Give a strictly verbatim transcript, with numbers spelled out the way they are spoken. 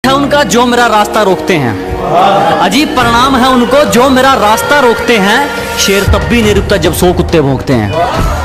है उनका जो मेरा रास्ता रोकते हैं, अजीब परिणाम है उनको जो मेरा रास्ता रोकते हैं। शेर तब भी नहीं रुकता जब सौ कुत्ते भौंकते हैं।